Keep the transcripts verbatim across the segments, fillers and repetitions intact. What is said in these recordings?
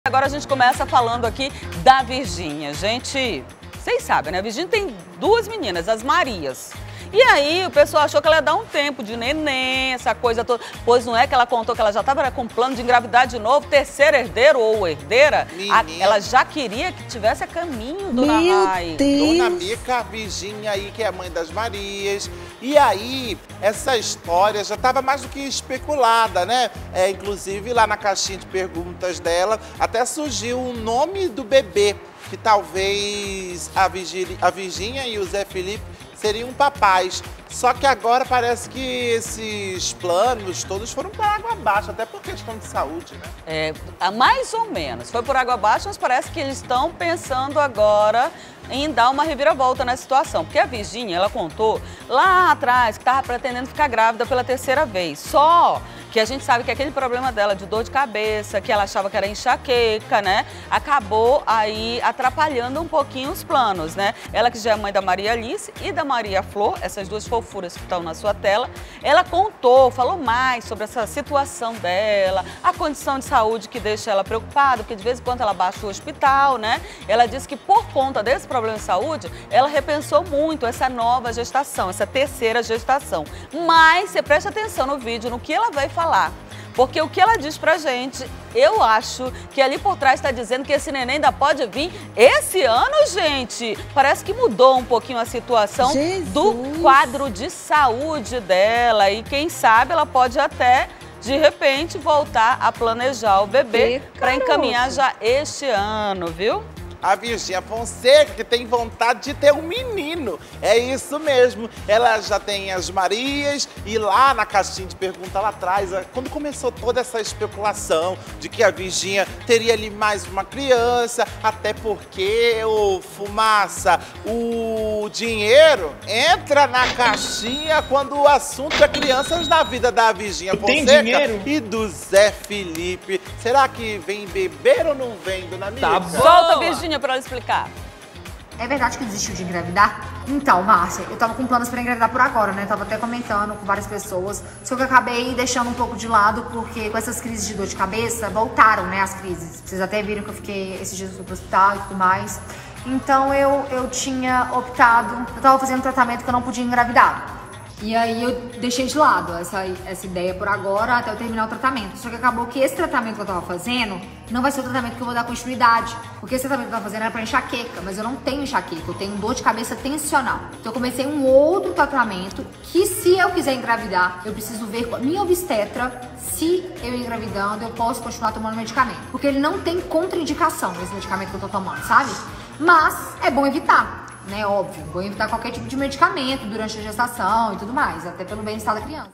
Agora a gente começa falando aqui da Virgínia. Gente, vocês sabem, né? A Virgínia tem duas meninas, as Marias. E aí o pessoal achou que ela ia dar um tempo de neném, essa coisa toda. Pois não é que ela contou que ela já estava com plano de engravidar de novo, terceiro herdeiro ou herdeira. A, ela já queria que tivesse a caminho, Dona Rai. Dona Mica, a Virgínia aí, que é a mãe das Marias. E aí, essa história já estava mais do que especulada, né? É, inclusive, lá na caixinha de perguntas dela, até surgiu o nome do bebê, que talvez a Virgínia, a Virgínia e o Zé Felipe seriam papais. Só que agora parece que esses planos todos foram por água abaixo, até por questão de saúde, né? É, mais ou menos. Foi por água abaixo, mas parece que eles estão pensando agora em dar uma reviravolta na situação. Porque a Virgínia, ela contou lá atrás que estava pretendendo ficar grávida pela terceira vez. Só que a gente sabe que aquele problema dela de dor de cabeça, que ela achava que era enxaqueca, né? Acabou aí atrapalhando um pouquinho os planos, né? Ela que já é mãe da Maria Alice e da Maria Flor, essas duas fofuras que estão na sua tela, ela contou, falou mais sobre essa situação dela, a condição de saúde que deixa ela preocupada, porque de vez em quando ela baixa o hospital, né? Ela disse que por conta desse problema de saúde, ela repensou muito essa nova gestação, essa terceira gestação. Mas você preste atenção no vídeo, no que ela vai falar. falar. Porque o que ela diz pra gente, eu acho que ali por trás está dizendo que esse neném ainda pode vir esse ano, gente. Parece que mudou um pouquinho a situação Jesus. do quadro de saúde dela. E quem sabe ela pode até, de repente, voltar a planejar o bebê para encaminhar já este ano, viu? A Virgínia Fonseca, que tem vontade de ter um menino. É isso mesmo. Ela já tem as Marias e lá na caixinha de pergunta lá atrás, quando começou toda essa especulação de que a Virgínia teria ali mais uma criança, até porque, ô Fumaça, o dinheiro entra na caixinha quando o assunto é crianças na vida da Virgínia Fonseca e do Zé Felipe. Será que vem beber ou não vem, Dona Mica? Tá bom. Solta, Virgínia, para ela explicar. É verdade que desistiu de engravidar? Então, Márcia, eu tava com planos pra engravidar por agora, né? Tava até comentando com várias pessoas. Só que eu acabei deixando um pouco de lado, porque com essas crises de dor de cabeça, voltaram, né, as crises. Vocês até viram que eu fiquei esses dias no hospital e tudo mais. Então eu, eu tinha optado, eu tava fazendo um tratamento que eu não podia engravidar. E aí eu deixei de lado essa, essa ideia por agora até eu terminar o tratamento. Só que acabou que esse tratamento que eu tava fazendo não vai ser o tratamento que eu vou dar continuidade. Porque esse tratamento que eu tava fazendo era pra enxaqueca, mas eu não tenho enxaqueca, eu tenho dor de cabeça tensional. Então eu comecei um outro tratamento que, se eu quiser engravidar, eu preciso ver com a minha obstetra se eu engravidando eu posso continuar tomando medicamento. Porque ele não tem contraindicação nesse medicamento que eu tô tomando, sabe? Mas é bom evitar. Né, óbvio, vou evitar qualquer tipo de medicamento durante a gestação e tudo mais, até pelo bem-estar da criança.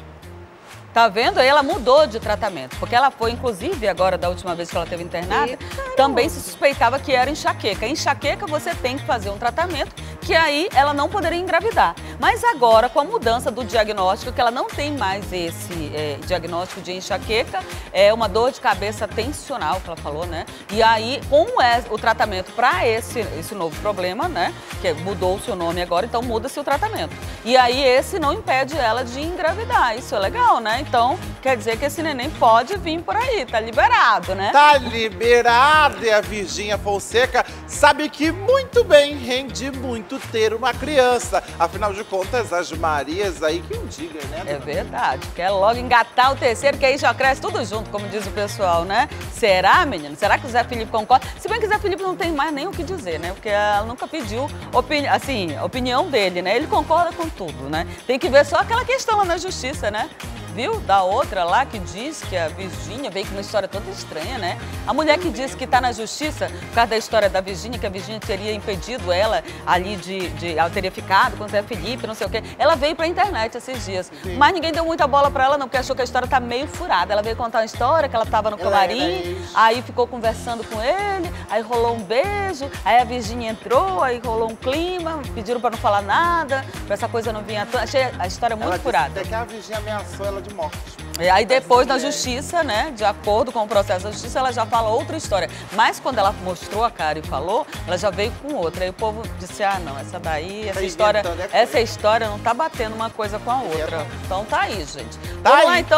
Tá vendo? Aí ela mudou de tratamento, porque ela foi, inclusive, agora da última vez que ela teve internada, Eita, também se suspeitava que era enxaqueca. Enxaqueca você tem que fazer um tratamento que aí ela não poderia engravidar. Mas agora, com a mudança do diagnóstico, que ela não tem mais esse é, diagnóstico de enxaqueca, é uma dor de cabeça tensional, que ela falou, né? E aí, com é, o tratamento para esse, esse novo problema, né? Que mudou o seu nome agora, então muda-se o tratamento. E aí, esse não impede ela de engravidar. Isso é legal, né? Então, quer dizer que esse neném pode vir por aí, tá liberado, né? Tá liberado, e a Virgínia Fonseca sabe que muito bem rende muito ter uma criança. Afinal de contas, as Marias aí que um diga, né? É verdade, quer logo engatar o terceiro, que aí já cresce tudo junto, como diz o pessoal, né? Será, menino? Será que o Zé Felipe concorda? Se bem que o Zé Felipe não tem mais nem o que dizer, né? Porque ela nunca pediu opini assim, a opinião dele, né? Ele concorda com tudo, né? Tem que ver só aquela questão lá na justiça, né? Viu? Da outra lá que diz que a Virgínia veio com uma história toda estranha, né? A mulher que disse que tá na justiça por causa da história da Virgínia, que a Virgínia teria impedido ela ali de, de ela teria ficado com o Zé Felipe, não sei o quê. Ela veio pra internet esses dias. Sim. Mas ninguém deu muita bola pra ela não, porque achou que a história tá meio furada. Ela veio contar uma história que ela tava no camarim, aí ficou conversando com ele, aí rolou um beijo, aí a Virgínia entrou, aí rolou um clima, pediram pra não falar nada, pra essa coisa não vir à tona. Achei a história muito ela furada. Até que a Virgínia ameaçou ela de morte. E aí depois na justiça, né, de acordo com o processo da justiça, ela já fala outra história. Mas quando ela mostrou a cara e falou, ela já veio com outra. Aí o povo disse, ah não, essa daí, essa história, essa história não tá batendo uma coisa com a outra. Então tá aí, gente. Vamos lá então?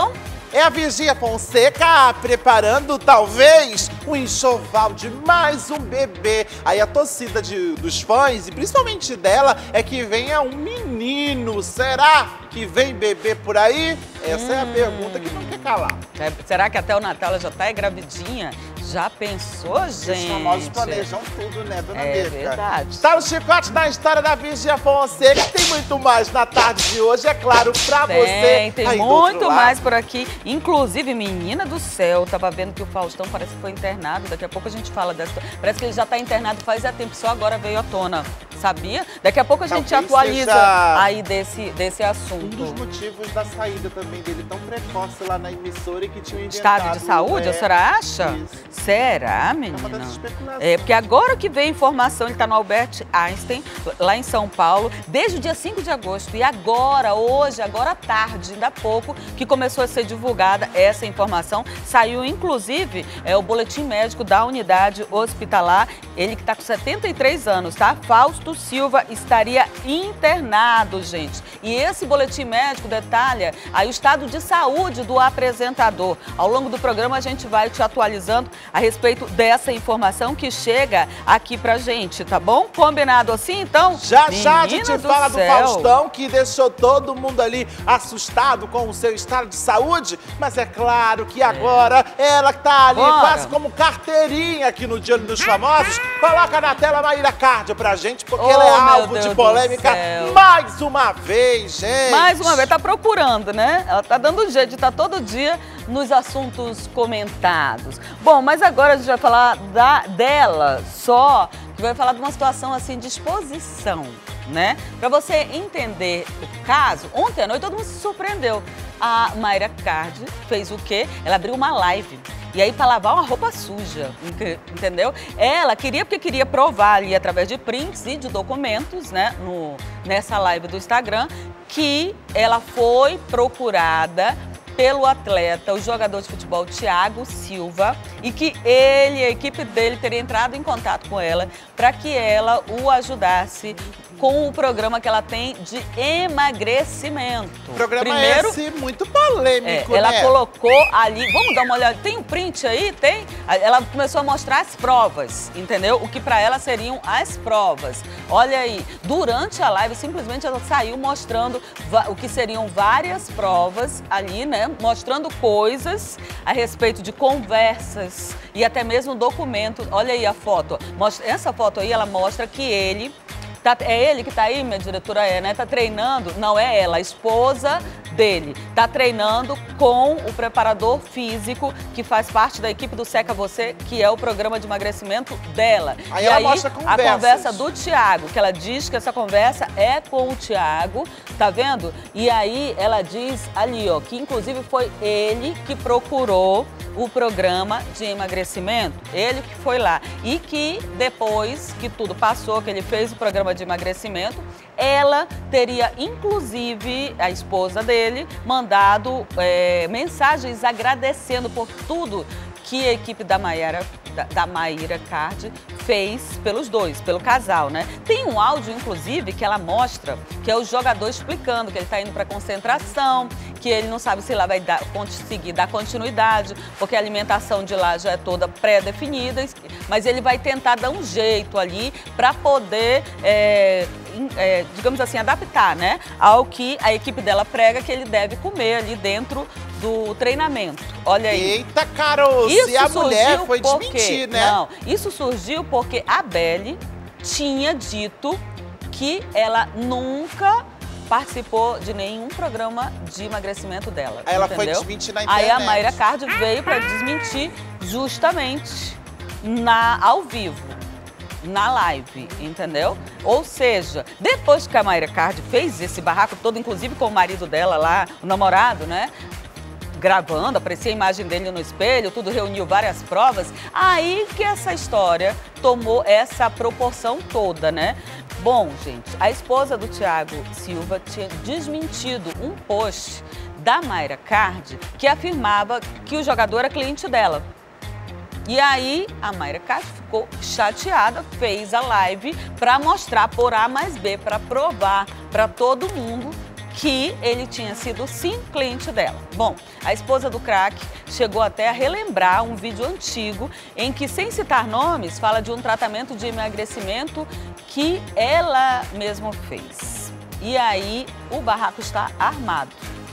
É a Virgínia Fonseca preparando, talvez, o enxoval de mais um bebê. Aí a torcida de, dos fãs, e principalmente dela, é que venha um menino. Será que vem bebê por aí? Essa hum. é a pergunta que não quer calar. É, será que até o Natal ela já tá gravidinha? Já pensou, gente? Os famosos planejam tudo, né, dona É Mirka? verdade. Tá o chicote na história da Virgínia Fonseca. Tem muito mais na tarde de hoje, é claro, pra Tem, você. Tem aí muito mais por aqui. Inclusive, menina do céu, tava vendo que o Faustão parece que foi internado. Daqui a pouco a gente fala dessa. Parece que ele já tá internado faz há tempo, só agora veio à tona. Sabia? Daqui a pouco a gente Talvez atualiza seja aí desse, desse assunto. Um dos motivos da saída também dele tão precoce lá na emissora e que tinha inventado... Estado de saúde, é, a senhora acha? Isso. Será, É menina? uma das especulações. É, porque agora que veio informação, ele está no Albert Einstein, lá em São Paulo, desde o dia cinco de agosto. E agora, hoje, agora à tarde, ainda há pouco, que começou a ser divulgada essa informação. Saiu, inclusive, é, o boletim médico da unidade hospitalar. Ele que está com setenta e três anos, tá? Fausto Silva estaria internado, gente. E esse boletim médico detalha aí o estado de saúde do apresentador. Ao longo do programa, a gente vai te atualizando a respeito dessa informação que chega aqui pra gente, tá bom? Combinado assim, então? Já já a gente Menina do fala do céu. Faustão, que deixou todo mundo ali assustado com o seu estado de saúde. Mas é claro que agora ela que tá ali Bora. quase como carteirinha aqui no Dia dos Famosos. Coloca na tela a Maíra Card pra gente, porque Oh, ela é meu alvo Deus de do polêmica céu. mais uma vez, gente. Mais uma vez, tá procurando, né? Ela tá dando jeito de estar todo dia nos assuntos comentados. Bom, mas agora a gente vai falar da, dela só, que vai falar de uma situação assim de exposição, né? Pra você entender o caso, ontem à noite todo mundo se surpreendeu. A Mayra Card fez o quê? Ela abriu uma live. E aí, para lavar uma roupa suja, entendeu? Ela queria, porque queria provar ali, através de prints e de documentos, né, no, nessa live do Instagram, que ela foi procurada pelo atleta, o jogador de futebol Thiago Silva, e que ele, a equipe dele, teria entrado em contato com ela para que ela o ajudasse com o programa que ela tem de emagrecimento. Programa Primeiro, esse muito polêmico, é, ela né? colocou ali, vamos dar uma olhada, tem um print aí? Tem? Ela começou a mostrar as provas, entendeu? O que para ela seriam as provas. Olha aí, durante a live, simplesmente ela saiu mostrando o que seriam várias provas ali, né? Mostrando coisas a respeito de conversas e até mesmo documentos. Olha aí a foto. Mostra, essa foto aí, ela mostra que ele... Tá, é ele que tá aí, minha diretora é, né? Tá treinando, não é ela, a esposa dele. Tá treinando com o preparador físico que faz parte da equipe do Seca Você, que é o programa de emagrecimento dela. Aí e ela aí, mostra a conversas. conversa do Thiago, que ela diz que essa conversa é com o Thiago, tá vendo? E aí ela diz ali, ó, que inclusive foi ele que procurou o programa de emagrecimento, ele que foi lá. E que depois que tudo passou, que ele fez o programa de emagrecimento, ela teria, inclusive, a esposa dele, mandado é, mensagens agradecendo por tudo que a equipe da Mayra, da, da Mayra Card fez pelos dois, pelo casal, né? Tem um áudio, inclusive, que ela mostra, que é o jogador explicando que ele tá indo para concentração, que ele não sabe se lá vai dar, conseguir dar continuidade, porque a alimentação de lá já é toda pré-definida, mas ele vai tentar dar um jeito ali para poder, é, é, digamos assim, adaptar, né, ao que a equipe dela prega que ele deve comer ali dentro do treinamento. Olha aí. Eita, Carol, Isso se a mulher foi porque, desmentir, né? Não, isso surgiu porque a Belle tinha dito que ela nunca participou de nenhum programa de emagrecimento dela. Aí ela entendeu? foi desmentir na internet. Aí a Mayra Card veio para desmentir justamente na, ao vivo, na live, entendeu? Ou seja, depois que a Mayra Card fez esse barraco todo, inclusive com o marido dela lá, o namorado, né? Gravando, aparecia a imagem dele no espelho, tudo reuniu várias provas, aí que essa história tomou essa proporção toda, né? Bom, gente, a esposa do Thiago Silva tinha desmentido um post da Mayra Card que afirmava que o jogador era cliente dela. E aí a Mayra Card ficou chateada, fez a live para mostrar por A mais B, para provar para todo mundo que ele tinha sido sim cliente dela. Bom, a esposa do craque chegou até a relembrar um vídeo antigo em que, sem citar nomes, fala de um tratamento de emagrecimento que ela mesma fez. E aí o barraco está armado.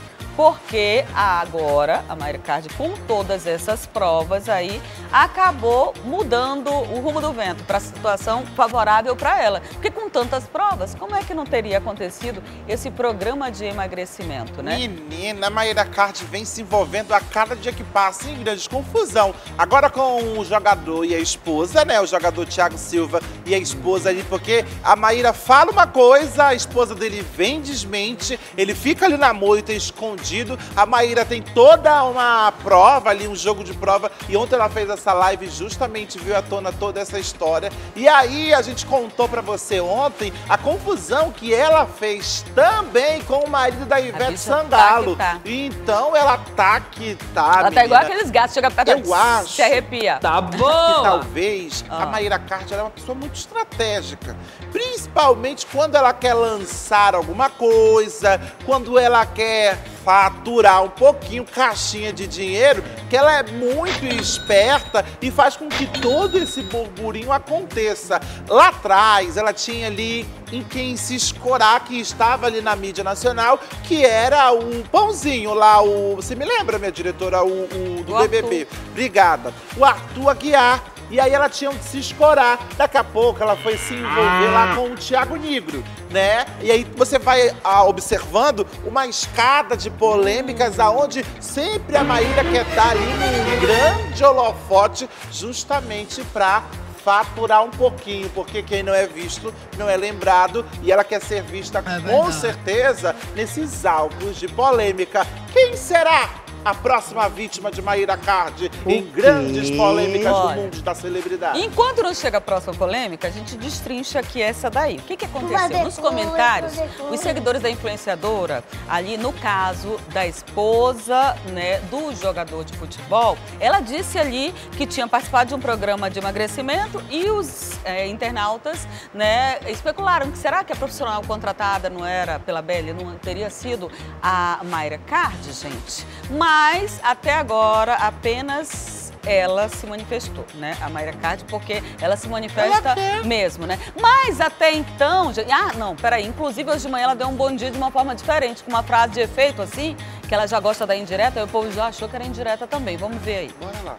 Porque agora a Mayra Card, com todas essas provas aí, acabou mudando o rumo do vento para a situação favorável para ela. Porque com tantas provas, como é que não teria acontecido esse programa de emagrecimento, né? Menina, a Mayra Card vem se envolvendo a cada dia que passa em grande confusão. Agora com o jogador e a esposa, né? O jogador Thiago Silva e a esposa ali, porque a Mayra fala uma coisa, a esposa dele vem desmente, ele fica ali na moita escondido. A Mayra tem toda uma prova ali, um jogo de prova, e ontem ela fez essa live justamente, viu à tona toda essa história. E aí a gente contou pra você ontem a confusão que ela fez também com o marido da Ivete Sangalo. Tá, tá. Então ela tá que tá, Ela menina. tá igual aqueles gatos, chega perto, Eu acho. se arrepia. Tá Que bom! talvez Ah. a Mayra Card ela é uma pessoa muito estratégica. Principalmente quando ela quer lançar alguma coisa, quando ela quer faturar um pouquinho, caixinha de dinheiro, que ela é muito esperta e faz com que todo esse burburinho aconteça. Lá atrás, ela tinha ali em quem se escorar, que estava ali na mídia nacional, que era o Pãozinho lá, o... Você me lembra, minha diretora, o, o do O B B B? Obrigada. O Arthur Aguiar. E aí ela tinha de se escorar. Daqui a pouco ela foi se envolver Ah. lá com o Thiago Nigro, né? E aí você vai ah, observando uma escada de polêmicas aonde sempre a Maíra quer estar ali num grande holofote justamente pra faturar um pouquinho, porque quem não é visto não é lembrado, e ela quer ser vista É com verdade. certeza nesses alvos de polêmica. Quem será a próxima vítima de Mayra Card em grandes polêmicas Olha, do mundo da celebridade? Enquanto não chega a próxima polêmica, a gente destrincha aqui essa daí. O que, que Vai aconteceu? depois, Nos comentários, vai depois. os seguidores da influenciadora, ali no caso da esposa, né, do jogador de futebol, ela disse ali que tinha participado de um programa de emagrecimento e os é, internautas, né, especularam que será que a profissional contratada não era pela Belle, não teria sido a Mayra Card, gente? Mas até agora apenas ela se manifestou, né? A Mayra Card, porque ela se manifesta Ela quer. mesmo, né? Mas até então... já- Ah, não, peraí. Inclusive, hoje de manhã ela deu um bom dia de uma forma diferente, com uma frase de efeito, assim, que ela já gosta da indireta, e o povo já achou que era indireta também. Vamos ver aí. Bora lá.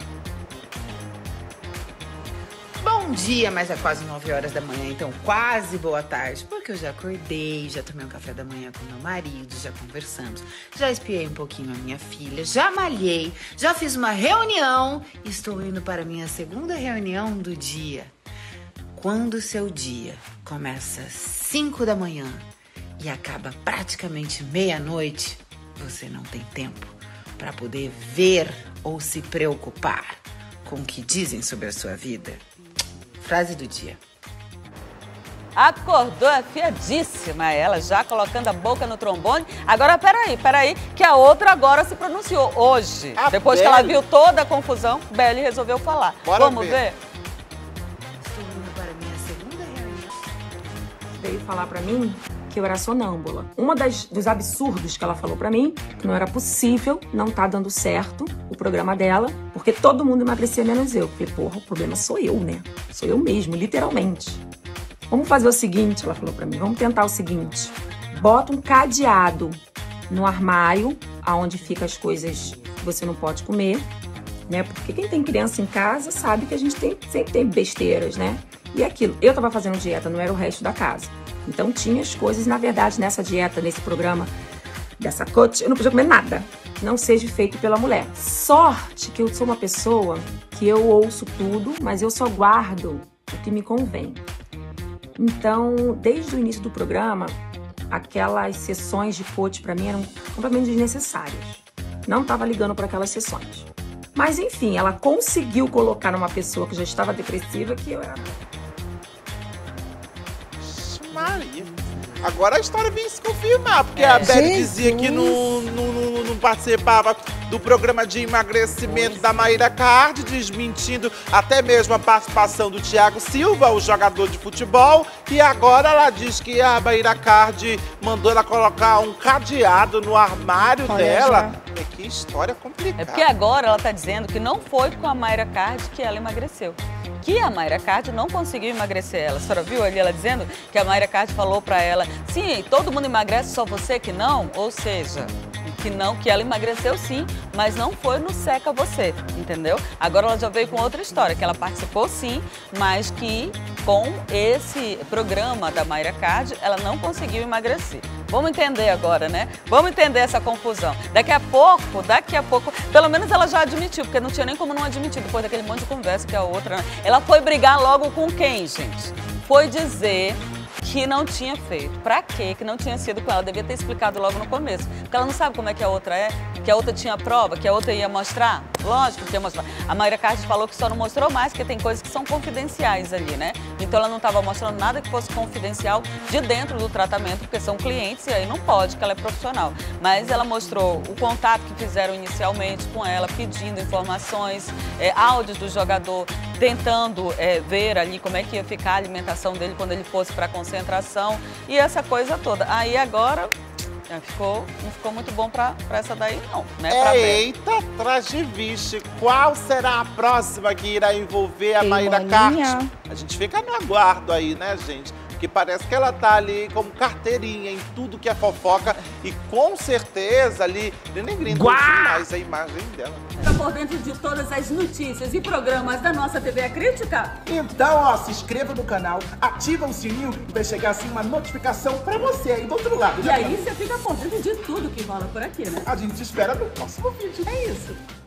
Bom dia, mas é quase nove horas da manhã, então quase boa tarde, porque eu já acordei, já tomei um café da manhã com meu marido, já conversamos, já espiei um pouquinho a minha filha, já malhei, já fiz uma reunião e estou indo para a minha segunda reunião do dia. Quando o seu dia começa às cinco da manhã e acaba praticamente meia-noite, você não tem tempo para poder ver ou se preocupar com o que dizem sobre a sua vida. Frase do dia. Acordou afiadíssima ela, já colocando a boca no trombone. Agora, peraí, peraí, que a outra agora se pronunciou hoje. A Depois que ela Belle. viu toda a confusão, Belle resolveu falar. Bora Vamos ver. ver? Estou indo para a minha segunda reunião. Veio falar pra mim que eu era sonâmbula. Uma das, dos absurdos que ela falou pra mim, que não era possível, não tá dando certo o programa dela, porque todo mundo emagrecia menos eu. Falei, porra, o problema sou eu, né? Sou eu mesmo, literalmente. Vamos fazer o seguinte, ela falou pra mim, vamos tentar o seguinte. Bota um cadeado no armário, aonde fica as coisas que você não pode comer, né? Porque quem tem criança em casa sabe que a gente tem, sempre tem besteiras, né? E aquilo, eu tava fazendo dieta, não era o resto da casa. Então tinha as coisas, na verdade, nessa dieta, nesse programa, dessa coach, eu não podia comer nada. Não seja feito pela mulher. Sorte que eu sou uma pessoa que eu ouço tudo, mas eu só guardo o que me convém. Então, desde o início do programa, aquelas sessões de coach pra mim eram completamente desnecessárias. Não tava ligando para aquelas sessões. Mas enfim, ela conseguiu colocar numa pessoa que já estava depressiva que eu era... Maria. Agora a história vem se confirmar, porque a Belle dizia que não, não, não, não participava do programa de emagrecimento da Mayra Card, desmentindo até mesmo a participação do Thiago Silva, o jogador de futebol. E agora ela diz que a Mayra Card mandou ela colocar um cadeado no armário Olha, dela. já. É que história complicada. É porque agora ela tá dizendo que não foi com a Mayra Card que ela emagreceu. Que a Mayra Card não conseguiu emagrecer ela. A senhora viu ali ela dizendo que a Mayra Card falou pra ela, sim, todo mundo emagrece, só você que não? Ou seja, que não, que ela emagreceu sim, mas não foi no Seca Você, entendeu? Agora ela já veio com outra história, que ela participou sim, mas que com esse programa da Mayra Card, ela não conseguiu emagrecer. Vamos entender agora, né? Vamos entender essa confusão. Daqui a pouco, daqui a pouco, pelo menos ela já admitiu, porque não tinha nem como não admitir depois daquele monte de conversa que a outra... Né? Ela foi brigar logo com quem, gente? Foi dizer que não tinha feito. Pra quê? Que não tinha sido com ela. Devia ter explicado logo no começo. Porque ela não sabe como é que a outra é, que a outra tinha prova, que a outra ia mostrar. Lógico que ia mostrar. A Mayra Card falou que só não mostrou mais, porque tem coisas que são confidenciais ali, né? Então ela não estava mostrando nada que fosse confidencial de dentro do tratamento, porque são clientes e aí não pode, porque ela é profissional. Mas ela mostrou o contato que fizeram inicialmente com ela, pedindo informações, é, áudios do jogador, tentando é, ver ali como é que ia ficar a alimentação dele quando ele fosse para a concentração e essa coisa toda. Aí agora é, ficou, não ficou muito bom para essa daí não, né? Pra É, eita, Tragiviche, qual será a próxima que irá envolver a Ei, Mayra maninha. Card? A gente fica no aguardo aí, né, gente? Porque parece que ela tá ali como carteirinha em tudo que é fofoca e com certeza ali denegrindo demais a imagem dela. Tá por dentro de todas as notícias e programas da nossa T V A Crítica? Então, ó, se inscreva no canal, ativa o sininho e vai chegar assim uma notificação pra você aí do outro lado. E né? aí você fica por dentro de tudo que rola por aqui, né? A gente te espera no próximo vídeo. É isso.